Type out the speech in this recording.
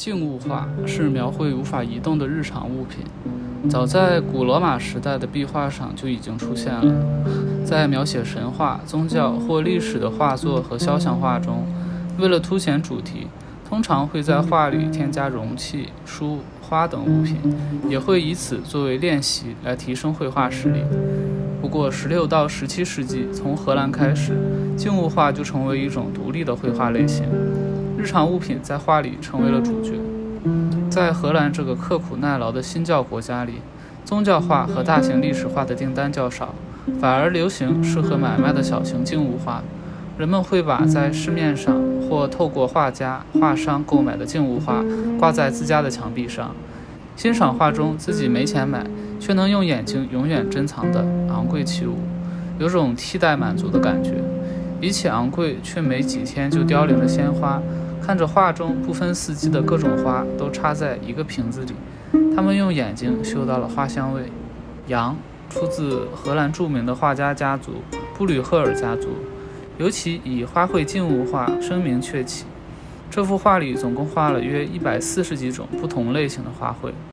静物画是描绘无法移动的日常物品，早在古罗马时代的壁画上就已经出现了。在描写神话、宗教或历史的画作和肖像画中，为了凸显主题，通常会在画里添加容器、书、花等物品，也会以此作为练习来提升绘画实力。不过16到17世纪从荷兰开始，静物画就成为一种独立的绘画类型，日常物品在画里成为了主角。在荷兰这个刻苦耐劳的新教国家里，宗教画和大型历史画的订单较少，反而流行适合买卖的小型静物画。人们会把在市面上或透过画家、画商购买的静物画挂在自家的墙壁上，欣赏画中自己没钱买却能用眼睛永远珍藏的昂贵器物，有种替代满足的感觉。比起昂贵却没几天就凋零的鲜花，看着画中不分四季的各种花都插在一个瓶子里，他们用眼睛嗅到了花香味。杨出自荷兰著名的画家家族布吕赫尔家族，尤其以花卉静物画声名鹊起。这幅画里总共画了约140几种不同类型的花卉。